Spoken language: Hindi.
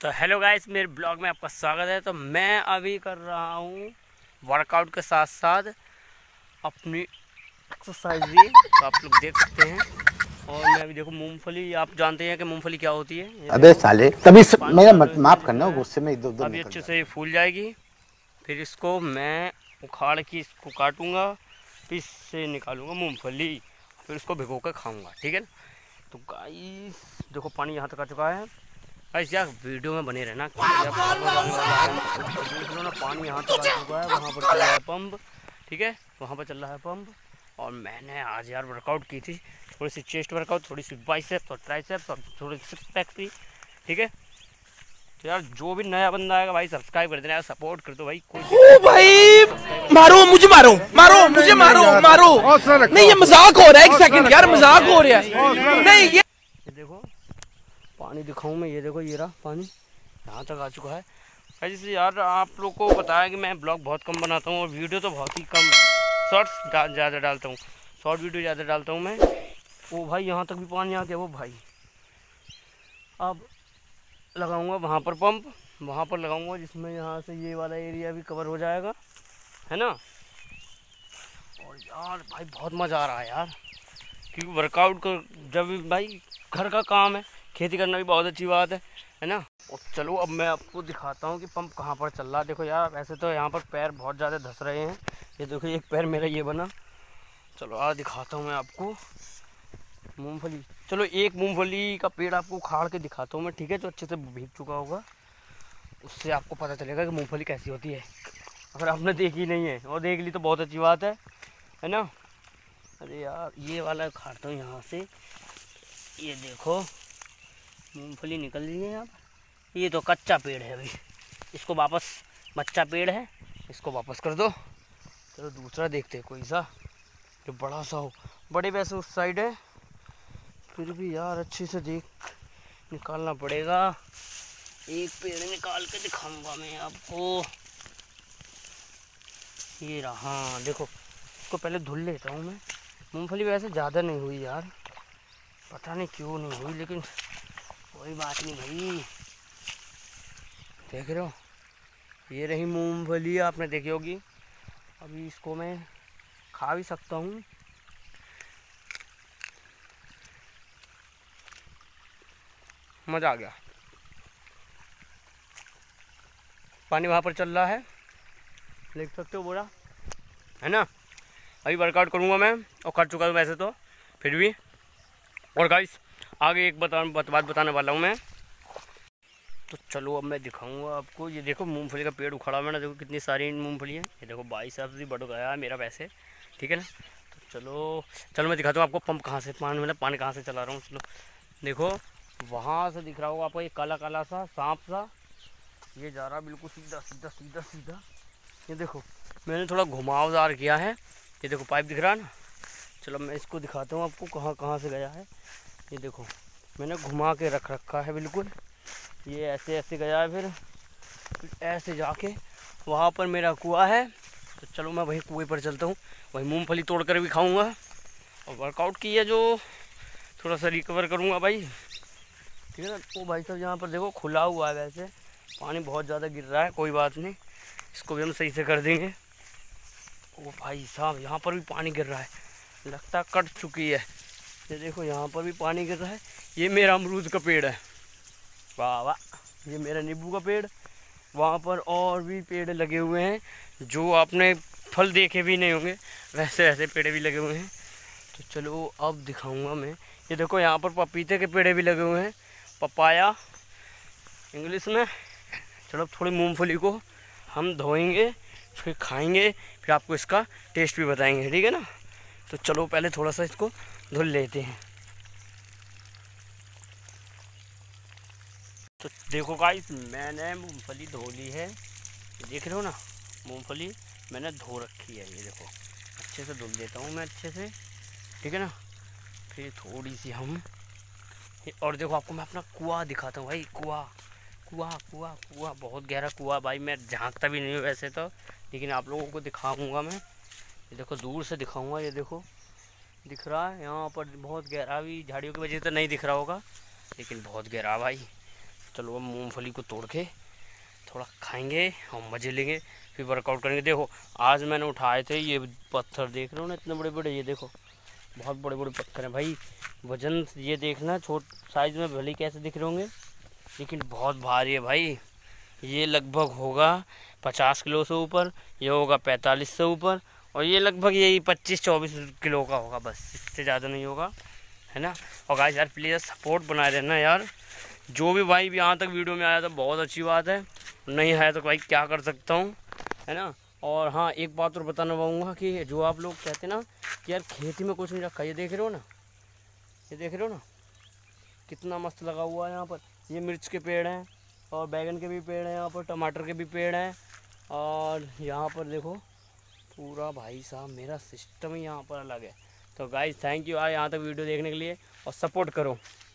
तो हेलो गाइस, मेरे ब्लॉग में आपका स्वागत है। तो मैं अभी कर रहा हूँ वर्कआउट के साथ साथ अपनी एक्सरसाइज भी, तो आप लोग देख सकते हैं। और मैं अभी देखो मूंगफली, आप जानते हैं कि मूंगफली क्या होती है। अबे साले तभी मेरा माफ करना, है गुस्से में इधर उधर अभी निकल अच्छे जाता से फूल जाएगी। फिर इसको मैं उखाड़ के इसको काटूंगा, फिर इससे निकालूंगा मूंगफली, फिर उसको भिगो कर खाऊंगा। ठीक है ना। तो गाइस देखो पानी यहाँ तक आ चुका है। गाइस यार वीडियो में बने रहना, यार बहुत मजा आने वाला है। देख लो ना, पानी यहाँ तक आ चुका है, वहाँ पर चल रहा है पंप। ठीक है, वहाँ पर चल रहा है पंप। और मैंने आज यार वर्कआउट की थी, थोड़ी सी चेस्ट वर्कआउट, थोड़ी सी बाइसेप्स और ट्राइसेप्स और थोड़ी सी सिक्स पैक थी। ठीक है, तो यार जो भी नया बंदा आएगा भाई सब्सक्राइब कर देना यार, सपोर्ट कर दो भाई। कोई ओ भाई मारो मुझे, मारो मारो मुझे, मारो मारो। नहीं ये मजाक हो रहा है, एक सेकंड यार, मजाक हो रहा है। नहीं ये देखो पानी दिखाऊं मैं, ये देखो ये रहा पानी यहाँ तक आ चुका है। जैसे यार आप लोग को पता है कि मैं ब्लॉग बहुत कम बनाता हूँ और वीडियो तो बहुत ही कम, शॉर्ट्स ज़्यादा डालता हूँ, शॉर्ट वीडियो ज़्यादा डालता हूँ मैं। वो भाई यहाँ तक भी पानी आ गया वो भाई। अब लगाऊंगा वहाँ पर पंप, वहाँ पर लगाऊंगा जिसमें यहाँ से ये वाला एरिया भी कवर हो जाएगा, है ना। और यार भाई बहुत मज़ा आ रहा है यार, क्योंकि वर्कआउट को जब भाई घर का काम है, खेती करना भी बहुत अच्छी बात है ना। और चलो अब मैं आपको दिखाता हूँ कि पंप कहाँ पर चल रहा है। देखो यार वैसे तो यहाँ पर पैर बहुत ज़्यादा धंस रहे हैं, ये देखो एक पैर मेरा ये बना। चलो आज दिखाता हूँ मैं आपको मूंगफली। चलो एक मूंगफली का पेड़ आपको उखाड़ के दिखाता हूँ मैं, ठीक है, जो अच्छे से भीग चुका होगा, उससे आपको पता चलेगा कि मूंगफली कैसी होती है। अगर आपने देखी नहीं है और देख ली तो बहुत अच्छी बात है ना। अरे यार ये वाला उखाड़ता हूँ यहाँ से, ये देखो मूंगफली निकल रही है। अब ये तो कच्चा पेड़ है, अभी इसको वापस, बच्चा पेड़ है, इसको वापस कर दो। चलो दूसरा देखते हैं कोई सा जो बड़ा सा हो। बड़े वैसे उस साइड है, फिर भी यार अच्छे से देख निकालना पड़ेगा। एक पेड़ निकाल के दिखाऊंगा मैं आपको, ये रहा। हाँ देखो, इसको पहले धुल लेता हूँ मैं। मूंगफली वैसे ज़्यादा नहीं हुई यार, पता नहीं क्यों नहीं हुई, लेकिन कोई बात नहीं भाई। देख रहे हो ये रही मूंगफली, आपने देखी होगी। अभी इसको मैं खा भी सकता हूँ। मज़ा आ गया। पानी वहाँ पर चल रहा है, देख सकते हो बोरा, है ना। अभी वर्कआउट करूँगा मैं, और कर चुका हूँ वैसे तो, फिर भी। और गाइस आगे एक बात बताने वाला हूँ मैं। तो चलो अब मैं दिखाऊंगा आपको। ये देखो मूंगफली का पेड़ उखाड़ा मैंने, देखो कितनी सारी मूंगफली है। ये देखो 22 भी बढ़ गया है मेरा वैसे, ठीक है ना। तो चलो मैं दिखाता हूँ आपको पंप कहाँ से, पानी कहाँ से चला रहा हूँ। चलो देखो वहाँ से दिख रहा होगा आपको, ये काला काला सा सांप सा, ये जा रहा बिल्कुल सीधा सीधा सीधा सीधा। ये देखो मैंने थोड़ा घुमावदार किया है, ये देखो पाइप दिख रहा है ना। चलो मैं इसको दिखाता हूँ आपको कहाँ कहाँ से गया है। ये देखो मैंने घुमा के रख रखा है बिल्कुल, ये ऐसे ऐसे गया है, फिर ऐसे जाके वहाँ पर मेरा कुआं है। तो चलो मैं वहीं कुएं पर चलता हूँ, वहीं मूंगफली तोड़ कर भी खाऊंगा। और वर्कआउट की है जो थोड़ा सा रिकवर करूँगा भाई, ठीक है ना। वो भाई साहब यहाँ पर देखो खुला हुआ है, वैसे पानी बहुत ज़्यादा गिर रहा है, कोई बात नहीं, इसको भी हम सही से कर देंगे। ओ भाई साहब यहाँ पर भी पानी गिर रहा है, लगता कट चुकी है। ये देखो यहाँ पर भी पानी गिर रहा है। ये मेरा अमरूद का पेड़ है, वाह वाह, ये मेरा नींबू का पेड़। वहाँ पर और भी पेड़ लगे हुए हैं जो आपने फल देखे भी नहीं होंगे, वैसे ऐसे पेड़ भी लगे हुए हैं। तो चलो अब दिखाऊंगा मैं। ये देखो यहाँ पर पपीते के पेड़ भी लगे हुए हैं, पपाया इंग्लिश में। चलो थोड़ी मूंगफली को हम धोएंगे, फिर खाएंगे, फिर आपको इसका टेस्ट भी बताएंगे, ठीक है ना। तो चलो पहले थोड़ा सा इसको धुल लेते हैं। तो देखो गाइस मैंने मूंगफली धो ली है, देख रहे हो ना, मूंगफली मैंने धो रखी है। ये देखो अच्छे से धुल देता हूँ मैं अच्छे से, ठीक है ना। फिर थोड़ी सी हम और देखो आपको मैं अपना कुआं दिखाता हूँ भाई। कुआं कुआं कुआं कुआं बहुत गहरा कुआं भाई, मैं झांकता भी नहीं हूँ वैसे तो, लेकिन आप लोगों को दिखाऊंगा मैं। ये देखो दूर से दिखाऊंगा, ये देखो दिख रहा है यहाँ पर बहुत गहरा, भी झाड़ियों की वजह से तो नहीं दिख रहा होगा, लेकिन बहुत गहरा भाई। चलो अब मूंगफली को तोड़ के थोड़ा खाएंगे और मज़े लेंगे, फिर वर्कआउट करेंगे। देखो आज मैंने उठाए थे ये पत्थर, देख रहे हो ना इतने बड़े बड़े, ये देखो बहुत बड़े बड़े पत्थर हैं भाई। वजन ये देखना, छोट साइज़ में भले कैसे दिख रहे होंगे लेकिन बहुत भारी है भाई। ये लगभग होगा 50 किलो से ऊपर, ये होगा 45 से ऊपर, और ये लगभग यही 25-24 किलो का होगा, बस इससे ज़्यादा नहीं होगा, है ना। और गाइस यार प्लीज़ सपोर्ट बनाए रहना यार, जो भी भाई भी यहाँ तक वीडियो में आया तो बहुत अच्छी बात है, नहीं है तो भाई क्या कर सकता हूँ, है ना। और हाँ एक बात और बताना चाहूँगा कि जो आप लोग कहते हैं ना कि यार खेती में कुछ नहीं रखा, ये देख रहे हो ना, ये देख रहे हो ना कितना मस्त लगा हुआ है यहाँ पर। ये मिर्च के पेड़ हैं और बैगन के भी पेड़ हैं, यहाँ पर टमाटर के भी पेड़ हैं, और यहाँ पर देखो पूरा भाई साहब मेरा सिस्टम ही यहाँ पर अलग है। तो गाइस थैंक यू यार यहाँ तक वीडियो देखने के लिए, और सपोर्ट करो।